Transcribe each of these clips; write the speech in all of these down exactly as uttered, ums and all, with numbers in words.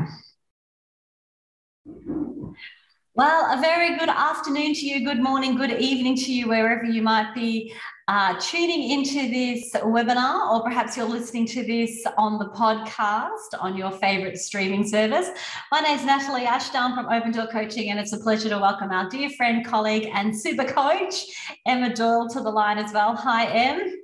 Well, a very good afternoon to you, good morning, good evening to you, wherever you might be uh, tuning into this webinar, or perhaps you're listening to this on the podcast on your favourite streaming service. My name is Natalie Ashdown from Open Door Coaching, and it's a pleasure to welcome our dear friend, colleague and super coach, Emma Doyle, to the line as well. Hi, Em.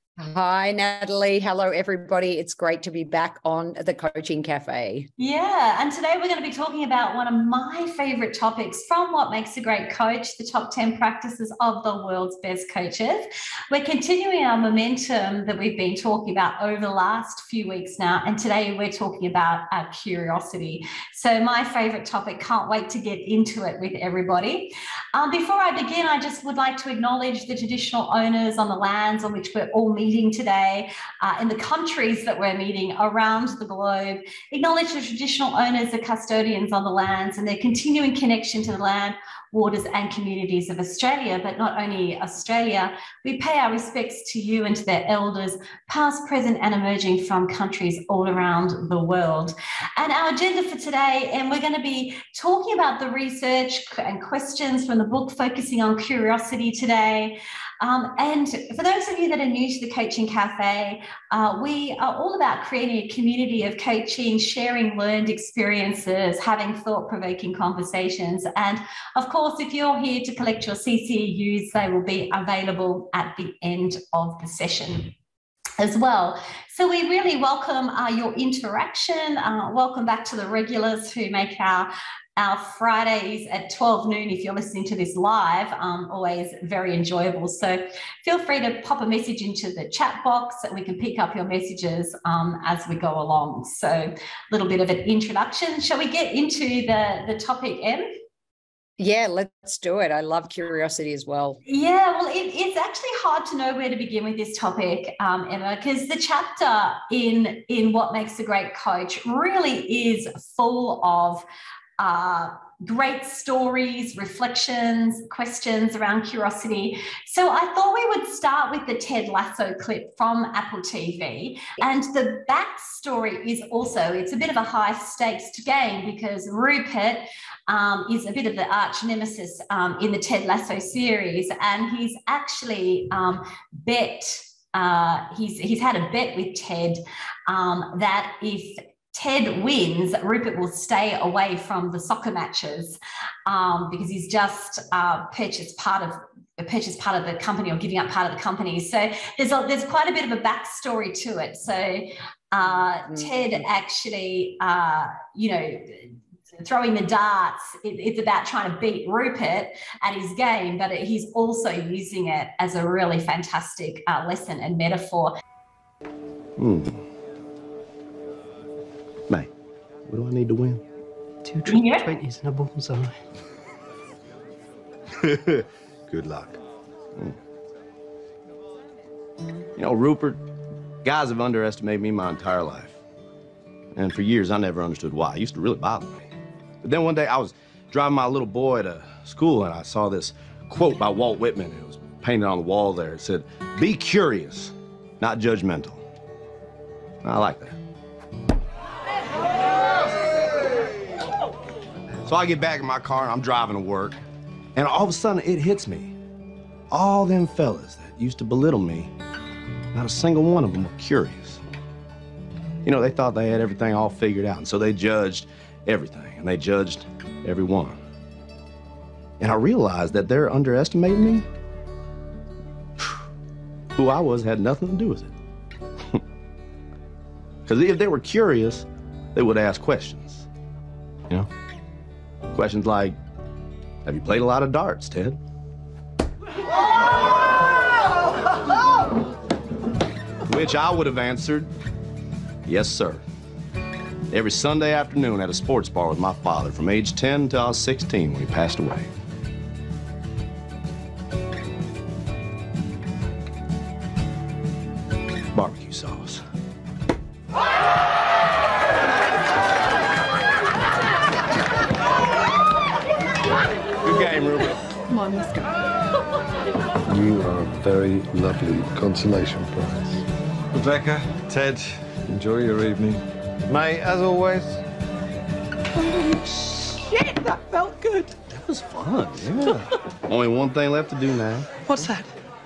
Hi, Natalie. Hello, everybody. It's great to be back on the Coaching Cafe. Yeah, and today we're going to be talking about one of my favourite topics from What Makes a Great Coach, the top ten practices of the world's best coaches. We're continuing our momentum that we've been talking about over the last few weeks now, and today we're talking about uh, curiosity. So my favourite topic, can't wait to get into it with everybody. Um, before I begin, I just would like to acknowledge the traditional owners on the lands on which we're all meeting meeting today, uh, in the countries that we're meeting around the globe. Acknowledge the traditional owners, the custodians on the lands, and their continuing connection to the land, waters and communities of Australia. But not only Australia, we pay our respects to you and to their elders, past, present and emerging from countries all around the world. And our agenda for today, and we're going to be talking about the research and questions from the book focusing on curiosity today. Um, and for those of you that are new to the Coaching Cafe, uh, we are all about creating a community of coaching, sharing learned experiences, having thought-provoking conversations. And of course, if you're here to collect your C C E Us, they will be available at the end of the session as well. So we really welcome uh, your interaction. Uh, welcome back to the regulars who make our Our Fridays at twelve noon, if you're listening to this live, um, always very enjoyable. So feel free to pop a message into the chat box and we can pick up your messages um, as we go along. So a little bit of an introduction. Shall we get into the, the topic, Em? Yeah, let's do it. I love curiosity as well. Yeah, well, it, it's actually hard to know where to begin with this topic, um, Emma, because the chapter in, in What Makes a Great Coach really is full of Uh, great stories, reflections, questions around curiosity. So I thought we would start with the Ted Lasso clip from Apple T V. And the backstory is also, it's a bit of a high stakes game because Ruppert um, is a bit of the arch nemesis um, in the Ted Lasso series. And he's actually um, bet, uh, he's, he's had a bet with Ted um, that if Ted wins, Ruppert will stay away from the soccer matches um, because he's just uh, purchased part of purchased part of the company or giving up part of the company. So there's a, there's quite a bit of a backstory to it. So uh, mm-hmm. Ted actually, uh, you know, throwing the darts, it, it's about trying to beat Ruppert at his game, but it, he's also using it as a really fantastic uh, lesson and metaphor. Hmm. Mate, what do I need to win? Two triple twenties and a bullseye. Good luck. Mm. You know, Ruppert, guys have underestimated me my entire life. And for years, I never understood why. It used to really bother me. But then one day, I was driving my little boy to school, and I saw this quote by Walt Whitman. It was painted on the wall there. It said, "Be curious, not judgmental." I like that. So I get back in my car and I'm driving to work, and all of a sudden it hits me. All them fellas that used to belittle me, not a single one of them were curious. You know, they thought they had everything all figured out, and so they judged everything, and they judged everyone. And I realized that they're underestimating me. Who I was had nothing to do with it. Because if they were curious, they would ask questions, you know? Questions like, have you played a lot of darts, Ted? Which I would have answered, yes, sir. Every Sunday afternoon at a sports bar with my father from age ten until I was sixteen when he passed away. Barbecue sauce. Good game, Ruby. Come on, let's go. You are a very lovely consolation prize. Rebecca, Ted, enjoy your evening. Mate, as always, Holy shit, that felt good. That was fun, yeah. Only one thing left to do now. What's that?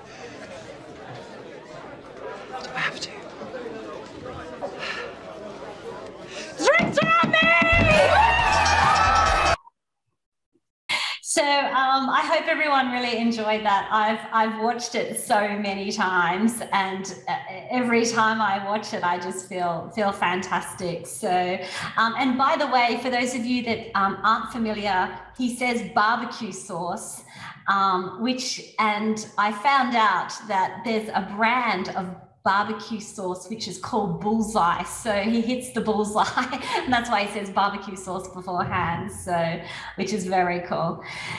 Do I have to? Drinks on me! So um, I hope everyone really enjoyed that. I've I've watched it so many times, and every time I watch it, I just feel feel fantastic. So, um, and by the way, for those of you that um, aren't familiar, he says barbecue sauce, um, which, and I found out that there's a brand of barbecue sauce which is called Bullseye, so he hits the bullseye and that's why he says barbecue sauce beforehand, so which is very cool.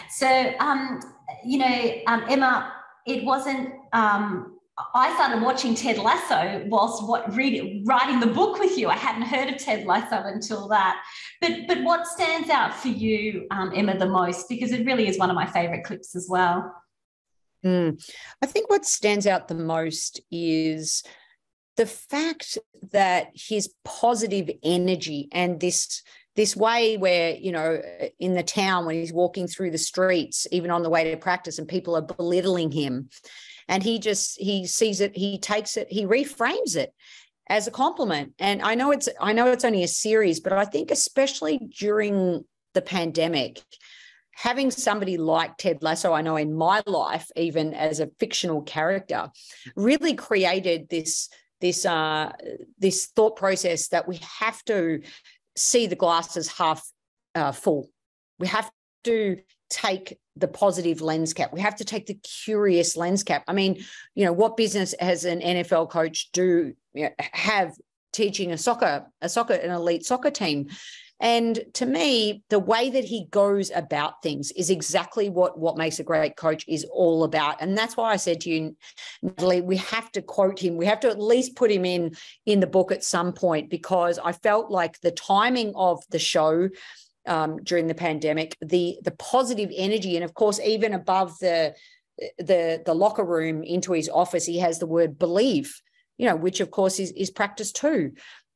So um you know um Emma, it wasn't um I started watching Ted Lasso whilst what reading writing the book with you. I hadn't heard of Ted Lasso until that, but but what stands out for you, um, Emma, the most, because it really is one of my favorite clips as well? Mm. I think what stands out the most is the fact that his positive energy and this this way where, you know, in the town when he's walking through the streets, even on the way to practice, and people are belittling him, and he just he sees it, he takes it, he reframes it as a compliment. And I know it's I know it's only a series, but I think especially during the pandemic, having somebody like Ted Lasso, I know in my life, even as a fictional character, really created this, this, uh, this thought process that we have to see the glass as half uh, full. We have to take the positive lens cap. We have to take the curious lens cap. I mean, you know, what business has an N F L coach do you know, have teaching a soccer, a soccer, an elite soccer team? And to me, the way that he goes about things is exactly what, what makes a great coach is all about. And that's why I said to you, Natalie, we have to quote him. We have to at least put him in, in the book at some point, because I felt like the timing of the show um, during the pandemic, the, the positive energy, and of course, even above the, the, the locker room into his office, he has the word believe, you know, which of course is, is practice too.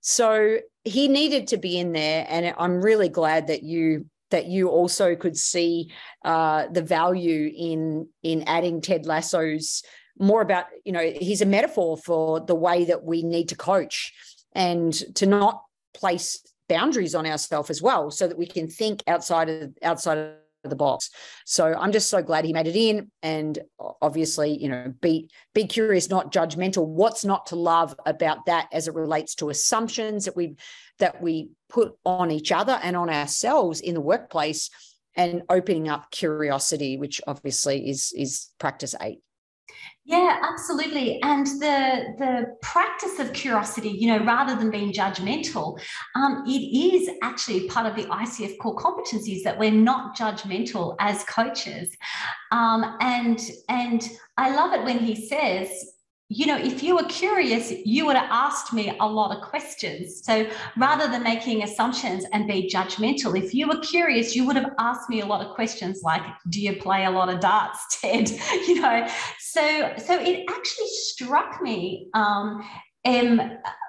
So he needed to be in there, and I'm really glad that you that you also could see uh, the value in in adding Ted Lasso's more about, you know, he's a metaphor for the way that we need to coach and to not place boundaries on ourselves as well, so that we can think outside of outside of the box. So I'm just so glad he made it in, and obviously, you know, be be curious, not judgmental. What's not to love about that as it relates to assumptions that we that we put on each other and on ourselves in the workplace, and opening up curiosity, which obviously is is practice eight. Yeah, absolutely. And the, the practice of curiosity, you know, rather than being judgmental, um, it is actually part of the I C F core competencies that we're not judgmental as coaches. Um, and, and I love it when he says, you know, if you were curious, you would have asked me a lot of questions. So rather than making assumptions and be judgmental, if you were curious, you would have asked me a lot of questions like, do you play a lot of darts, Ted? You know, so so it actually struck me um, um,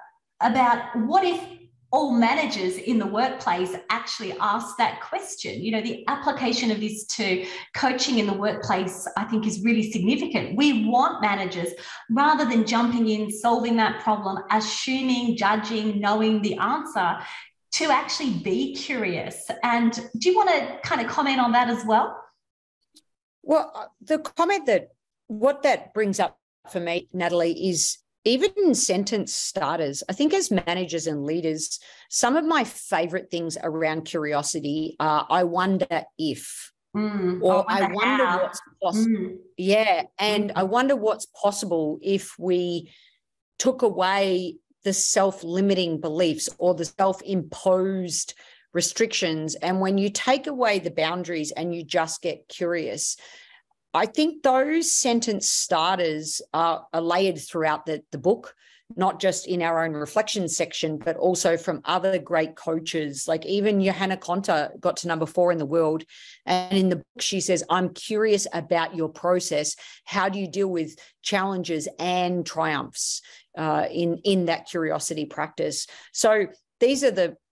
about what if all managers in the workplace actually ask that question. You know, the application of this to coaching in the workplace, I think, is really significant. We want managers, rather than jumping in, solving that problem, assuming, judging, knowing the answer, to actually be curious. And do you want to kind of comment on that as well? Well, the comment that what that brings up for me, Natalie, is even sentence starters. I think as managers and leaders, some of my favorite things around curiosity are, I wonder if, mm, or I wonder, I wonder what's possible. Mm. Yeah. And mm. I wonder what's possible if we took away the self-limiting beliefs or the self-imposed restrictions. And when you take away the boundaries and you just get curious, I think those sentence starters are, are layered throughout the, the book, not just in our own reflection section, but also from other great coaches. Like even Johanna Konta got to number four in the world. And in the book, she says, I'm curious about your process. How do you deal with challenges and triumphs uh, in, in that curiosity practice? So these are the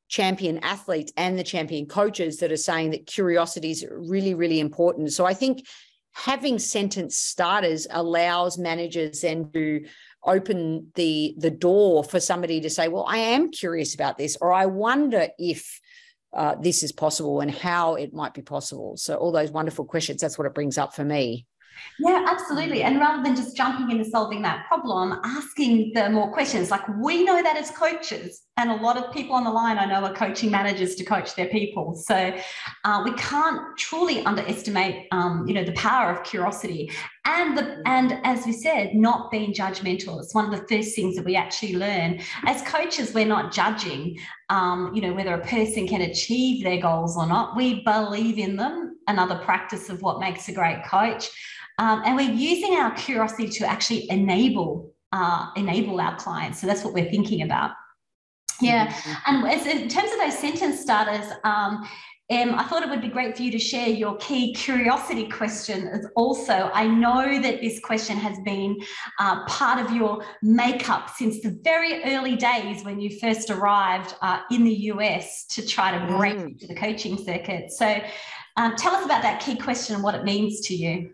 champion athletes and the champion coaches that are saying that curiosity is really, really important. So I think having sentence starters allows managers then to open the, the door for somebody to say, well, I am curious about this, or I wonder if uh, this is possible and how it might be possible. So all those wonderful questions, that's what it brings up for me. Yeah, absolutely. And rather than just jumping into solving that problem, asking the more questions, like we know that as coaches, and a lot of people on the line I know are coaching managers to coach their people. So uh, we can't truly underestimate, um, you know, the power of curiosity. And, the, and as we said, not being judgmental. It's one of the first things that we actually learn. As coaches, we're not judging, um, you know, whether a person can achieve their goals or not. We believe in them, another practice of what makes a great coach. Um, and we're using our curiosity to actually enable uh, enable our clients. So that's what we're thinking about. Yeah. Mm-hmm. And as, in terms of those sentence starters, um, Em, I thought it would be great for you to share your key curiosity question as also. I know that this question has been uh, part of your makeup since the very early days when you first arrived uh, in the U S to try to break mm. into the coaching circuit. So um, tell us about that key question and what it means to you.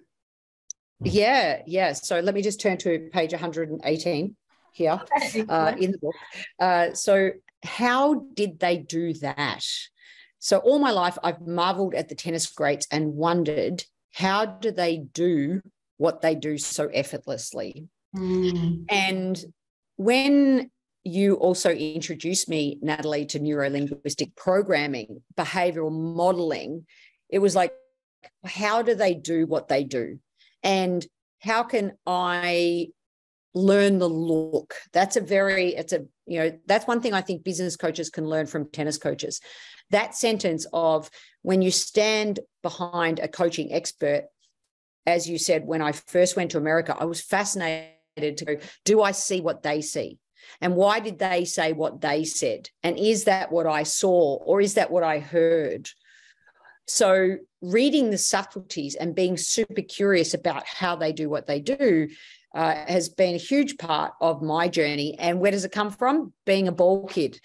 Yeah, yeah. So let me just turn to page one hundred eighteen here uh, in the book. Uh, so how did they do that? So all my life, I've marveled at the tennis greats and wondered, how do they do what they do so effortlessly? Mm. And when you also introduced me, Natalie, to neuro-linguistic programming, behavioral modeling, it was like, how do they do what they do? And how can I learn the look? That's a very, it's a, you know, that's one thing I think business coaches can learn from tennis coaches. That sentence of when you stand behind a coaching expert, as you said, when I first went to America, I was fascinated to go, do I see what they see? And why did they say what they said? And is that what I saw, or is that what I heard? So reading the subtleties and being super curious about how they do what they do uh, has been a huge part of my journey. And where does it come from? Being a ball kid,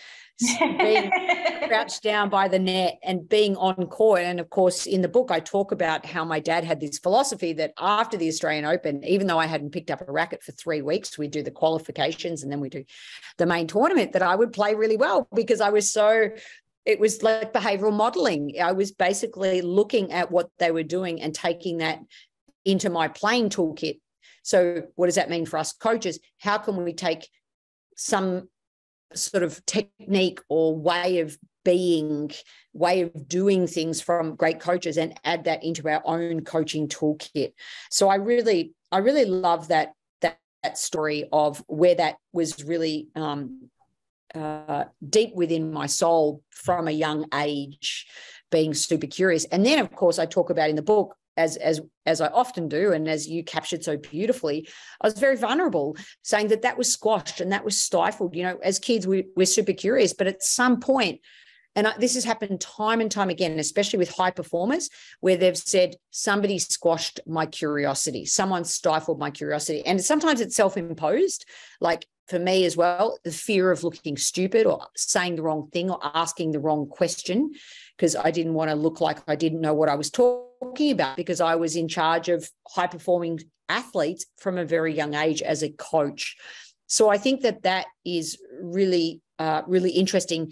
being crouched down by the net and being on court. And of course, in the book, I talk about how my dad had this philosophy that after the Australian Open, even though I hadn't picked up a racket for three weeks, we do the qualifications and then we do the main tournament, that I would play really well because I was so... It was like behavioral modeling. I was basically looking at what they were doing and taking that into my playing toolkit. So what does that mean for us coaches? How can we take some sort of technique or way of being, way of doing things from great coaches and add that into our own coaching toolkit? So I really, I really love that, that, that story of where that was really um, Uh, deep within my soul from a young age, being super curious. And then, of course, I talk about in the book, as as as I often do, and as you captured so beautifully, I was very vulnerable, saying that that was squashed and that was stifled. You know, as kids, we, we're super curious, but at some point, and I, this has happened time and time again, especially with high performers, where they've said, somebody squashed my curiosity, someone stifled my curiosity. And sometimes it's self-imposed, like for me as well, the fear of looking stupid or saying the wrong thing or asking the wrong question, because I didn't want to look like I didn't know what I was talking about, because I was in charge of high-performing athletes from a very young age as a coach. So I think that that is really, uh, really interesting.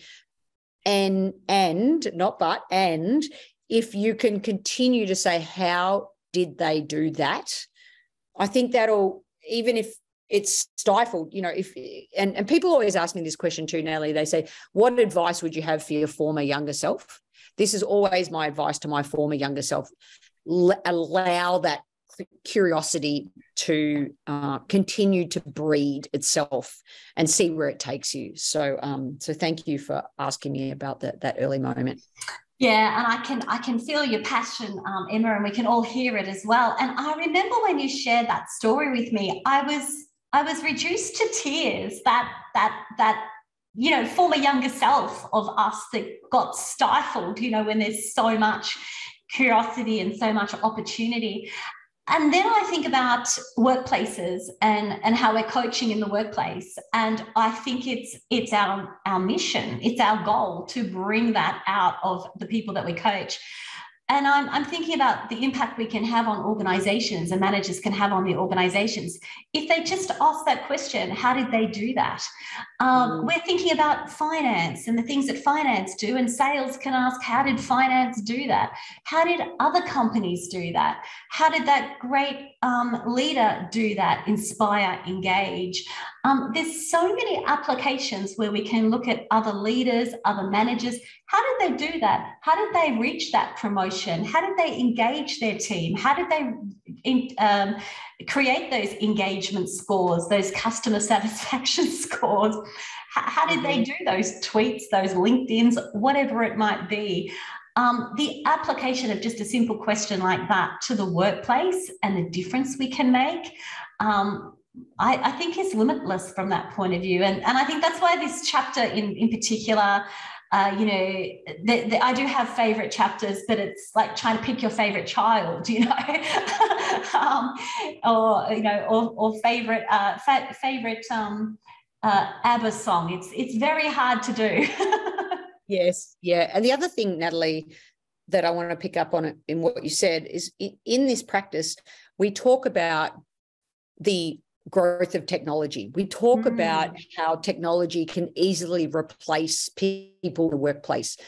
And, and not but, and if you can continue to say, how did they do that? I think that'll, even if it's stifled, you know, if, and, and people always ask me this question too, Nellie, they say, what advice would you have for your former younger self? This is always my advice to my former younger self. L- allow that curiosity to uh, continue to breed itself and see where it takes you. So, um, so thank you for asking me about that, that early moment. Yeah, and I can I can feel your passion, um, Emma, and we can all hear it as well. And I remember when you shared that story with me, I was I was reduced to tears. That that that you know, former younger self of us that got stifled. You know, when there's so much curiosity and so much opportunity. and then I think about workplaces and, and how we're coaching in the workplace. And I think it's it's our, our mission, it's our goal to bring that out of the people that we coach. And I'm, I'm thinking about the impact we can have on organizations and managers can have on the organizations if they just ask that question, how did they do that? Um, mm. We're thinking about finance and the things that finance do, and sales can ask, how did finance do that? How did other companies do that? How did that great um, leader do that? Inspire, engage. Um, there's so many applications where we can look at other leaders, other managers. How did they do that? How did they reach that promotion? How did they engage their team? How did they in, um, create those engagement scores, those customer satisfaction scores? How, how did they do those tweets, those LinkedIns, whatever it might be? Um, the application of just a simple question like that to the workplace and the difference we can make, um, I, I think is limitless from that point of view. And, and I think that's why this chapter in, in particular, uh, you know, the, the, I do have favorite chapters, but it's like trying to pick your favorite child, you know, um, or, you know, or, or favorite, uh, fa- favorite um, uh, ABBA song. It's, it's very hard to do. Yes. Yeah. And the other thing, Natalie, that I want to pick up on it in what you said is in, in this practice, we talk about the growth of technology. We talk mm. about how technology can easily replace people in the workplace.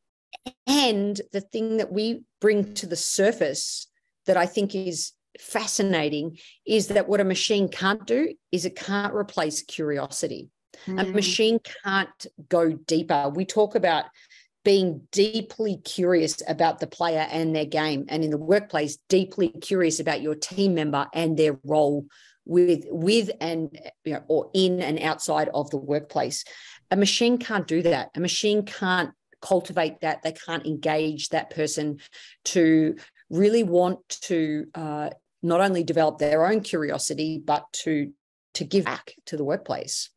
And the thing that we bring to the surface that I think is fascinating is that what a machine can't do is it can't replace curiosity. Mm. A machine can't go deeper. We talk about being deeply curious about the player and their game, and in the workplace, deeply curious about your team member and their role with, with and, you know, or in and outside of the workplace. A machine can't do that. A machine can't cultivate that. They can't engage that person to really want to uh, not only develop their own curiosity, but to, to give back to the workplace.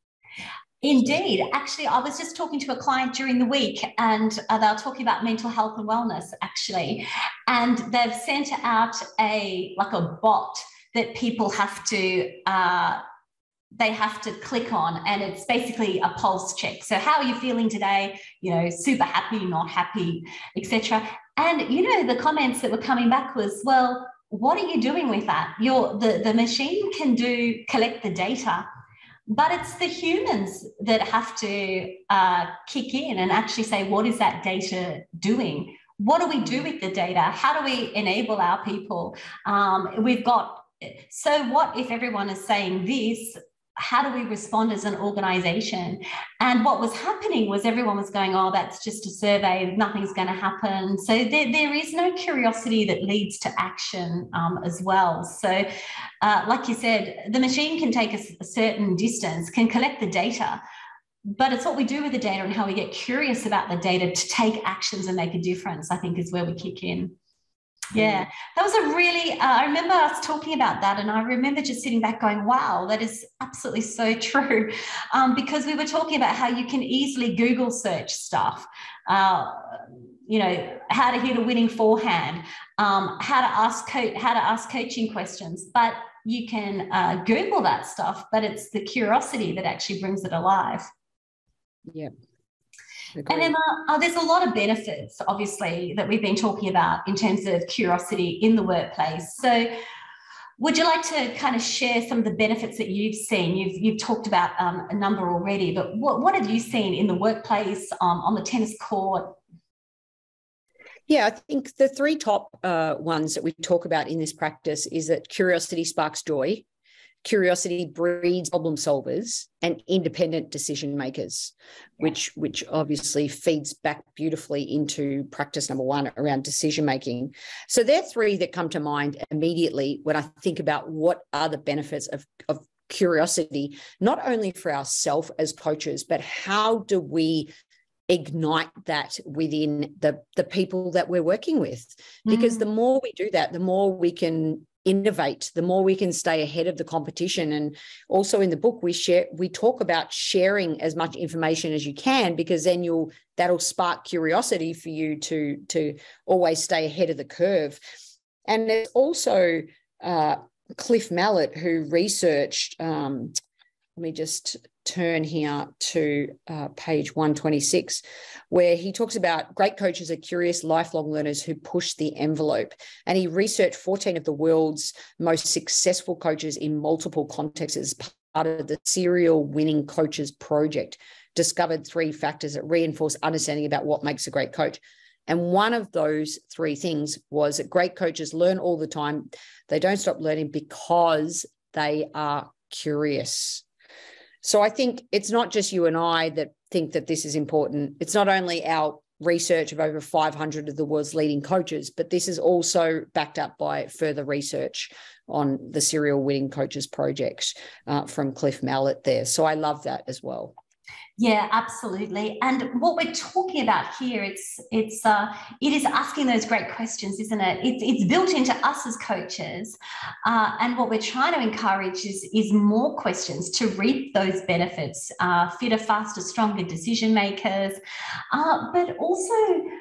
Indeed. Actually, I was just talking to a client during the week, and uh, they were talking about mental health and wellness, actually. And they've sent out a like a bot that people have to uh, they have to click on, and it's basically a pulse check. So how are you feeling today? You know, super happy, not happy, et cetera. And you know, the comments that were coming back was, well, what are you doing with that? Your the the machine can do collect the data, but it's the humans that have to uh, kick in and actually say, what is that data doing? What do we do with the data? How do we enable our people? Um, we've got, so what if everyone is saying this? How do we respond as an organization? And what was happening was everyone was going, oh, that's just a survey, nothing's going to happen. So there, there is no curiosity that leads to action um, as well. So uh, like you said, the machine can take a, a certain distance, can collect the data, but it's what we do with the data and how we get curious about the data to take actions and make a difference, I think, is where we kick in. Yeah, that was a really, uh, I remember us talking about that, and I remember just sitting back going, wow, that is absolutely so true, um, because we were talking about how you can easily Google search stuff, uh, you know, how to hit a winning forehand, um, how to ask co- how to ask coaching questions, but you can uh, Google that stuff, but it's the curiosity that actually brings it alive. Yeah. And Emma, uh, there's a lot of benefits, obviously, that we've been talking about in terms of curiosity in the workplace. So would you like to kind of share some of the benefits that you've seen? You've, you've talked about um, a number already, but what, what have you seen in the workplace, um, on the tennis court? Yeah, I think the three top uh, ones that we talk about in this practice is that curiosity sparks joy, curiosity breeds problem solvers, and independent decision makers, which, which obviously feeds back beautifully into practice number one around decision making. So they're three that come to mind immediately when I think about what are the benefits of, of curiosity, not only for ourselves as coaches, but how do we ignite that within the, the people that we're working with? Because mm. the more we do that, the more we can innovate, the more we can stay ahead of the competition. And also in the book, we share, we talk about sharing as much information as you can, because then you'll, that'll spark curiosity for you to, to always stay ahead of the curve. And there's also uh, Cliff Mallett, who researched, um, let me just turn here to uh, page one twenty-six, where he talks about great coaches are curious, lifelong learners who push the envelope. And he researched fourteen of the world's most successful coaches in multiple contexts as part of the Serial Winning Coaches Project, discovered three factors that reinforce understanding about what makes a great coach. And one of those three things was that great coaches learn all the time. They don't stop learning because they are curious. So I think it's not just you and I that think that this is important. It's not only our research of over five hundred of the world's leading coaches, but this is also backed up by further research on the Serial Winning Coaches Project uh, from Cliff Mallett there. So I love that as well. Yeah, absolutely. And what we're talking about here, it's it's uh, it is asking those great questions, isn't it? It's it's built into us as coaches, uh, and what we're trying to encourage is is more questions to reap those benefits, uh, fitter, faster, stronger decision makers, uh, but also,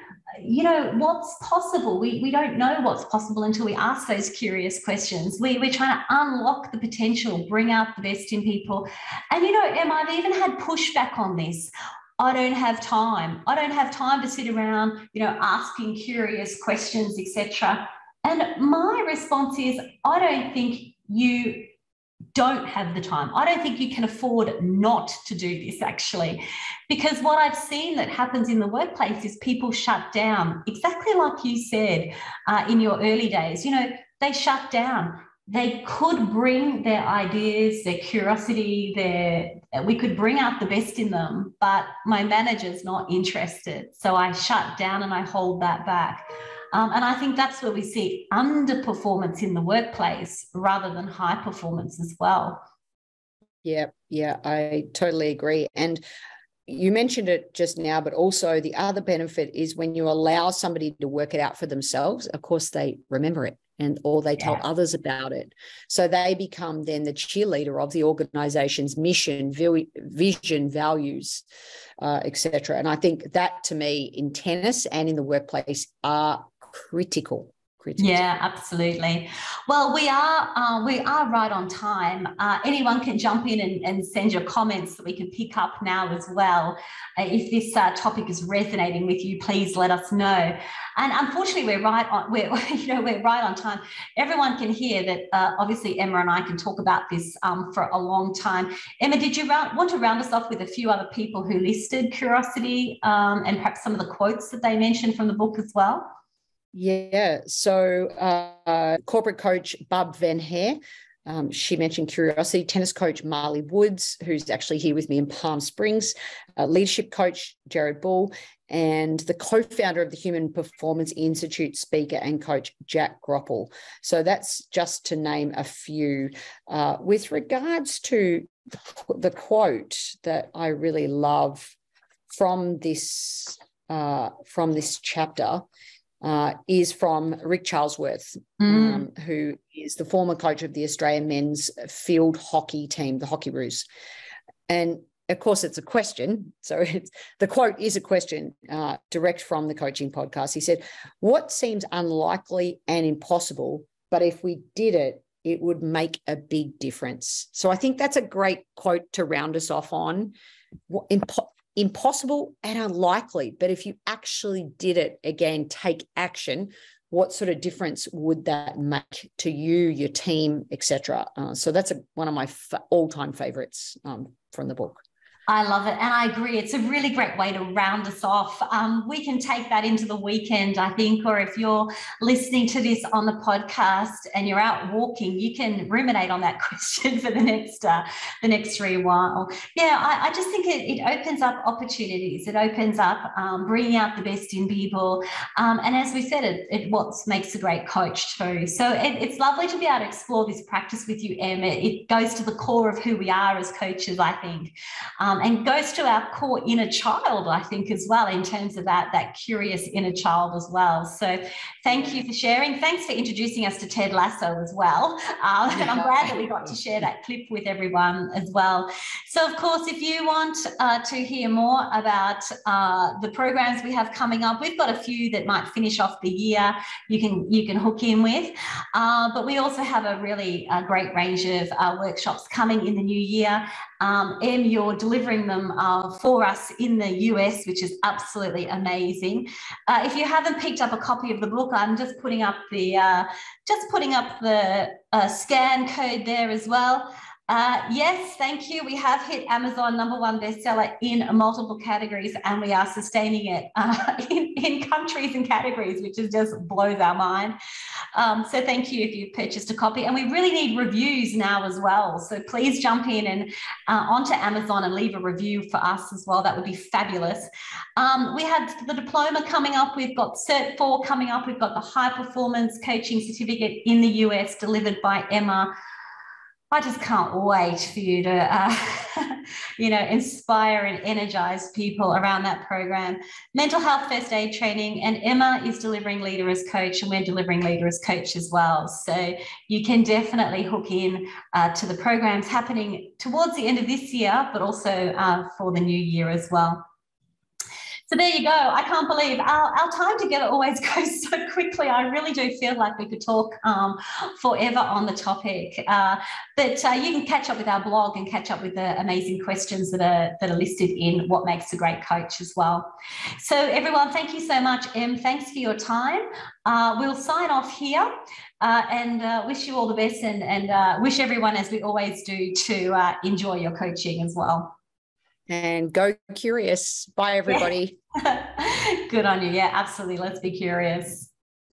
you know, what's possible. We, we don't know what's possible until we ask those curious questions. We, we're trying to unlock the potential, bring out the best in people. And, you know, Emma, I've even had pushback on this. I don't have time. I don't have time to sit around, you know, asking curious questions, et cetera. And my response is, I don't think you don't have the time. I don't think you can afford not to do this, actually, because what I've seen that happens in the workplace is people shut down, exactly like you said uh, in your early days. You know, they shut down. They could bring their ideas, their curiosity, their, we could bring out the best in them, but my manager's not interested. So I shut down and I hold that back. Um, and I think that's where we see underperformance in the workplace rather than high performance as well. Yeah, yeah, I totally agree. And you mentioned it just now, but also the other benefit is when you allow somebody to work it out for themselves, of course, they remember it and or they tell yeah. others about it. So they become then the cheerleader of the organization's mission, vision, values, uh, et cetera. And I think that to me in tennis and in the workplace are critical. Critical. Yeah, absolutely. Well, we are uh, we are right on time. Uh, anyone can jump in and, and send your comments that we can pick up now as well. Uh, if this uh, topic is resonating with you, please let us know. And unfortunately, we're right on. We're you know we're right on time. Everyone can hear that. Uh, obviously, Emma and I can talk about this um, for a long time. Emma, did you round, want to round us off with a few other people who listed curiosity um, and perhaps some of the quotes that they mentioned from the book as well? Yeah, so uh, corporate coach Bub Van Heer, um, she mentioned curiosity. Tennis coach Marley Woods, who's actually here with me in Palm Springs, uh, leadership coach Jared Bull, and the co-founder of the Human Performance Institute, speaker and coach Jack Groppel. So that's just to name a few. Uh, with regards to the quote that I really love from this uh, from this chapter, Uh, is from Rick Charlesworth, mm. um, who is the former coach of the Australian men's field hockey team, the Hockeyroos. And of course, it's a question. So it's, the quote is a question uh, direct from the Coaching Podcast. He said, "What seems unlikely and impossible, but if we did it, it would make a big difference." So I think that's a great quote to round us off on. What, impo- Impossible and unlikely, but if you actually did it, again, take action, what sort of difference would that make to you, your team, et cetera? Uh, so that's a, one of my fa- all-time favorites um, from the book. I love it. And I agree. It's a really great way to round us off. Um, we can take that into the weekend, I think, or if you're listening to this on the podcast and you're out walking, you can ruminate on that question for the next uh, the next three while. Yeah, I, I just think it, it opens up opportunities. It opens up um, bringing out the best in people. Um, and as we said, it, it what makes a great coach too. So it, it's lovely to be able to explore this practice with you, Em. It, it goes to the core of who we are as coaches, I think. Um, um, and goes to our core inner child, I think, as well, in terms of that, that curious inner child as well. So thank you for sharing. Thanks for introducing us to Ted Lasso as well. Um, and I'm glad that we got to share that clip with everyone as well. So, of course, if you want uh, to hear more about uh, the programs we have coming up, we've got a few that might finish off the year you can, you can hook in with. Uh, but we also have a really uh, great range of uh, workshops coming in the new year. Um, Em, you're delivering them uh, for us in the U S, which is absolutely amazing. Uh, if you haven't picked up a copy of the book, I'm just putting up the uh, just putting up the uh, scan code there as well. Uh, yes, thank you. We have hit Amazon number one bestseller in multiple categories, and we are sustaining it uh, in, in countries and categories, which is just blows our mind. Um, so thank you if you've purchased a copy. And we really need reviews now as well. So please jump in and uh, onto Amazon and leave a review for us as well. That would be fabulous. Um, we have the diploma coming up. We've got Cert four coming up. We've got the High Performance Coaching Certificate in the U S delivered by Emma. I just can't wait for you to, uh, you know, inspire and energize people around that program. Mental health first aid training, and Emma is delivering Leader as Coach, and we're delivering Leader as Coach as well. So you can definitely hook in uh, to the programs happening towards the end of this year, but also uh, for the new year as well. So there you go. I can't believe our, our time together always goes so quickly. I really do feel like we could talk um, forever on the topic. Uh, but uh, you can catch up with our blog and catch up with the amazing questions that are, that are listed in What Makes a Great Coach as well. So everyone, thank you so much, Em. Thanks for your time. Uh, we'll sign off here. Uh, and uh, wish you all the best, and, and uh, wish everyone, as we always do, to uh, enjoy your coaching as well. And go curious. Bye, everybody. Yeah. Good on you. Yeah, absolutely. Let's be curious.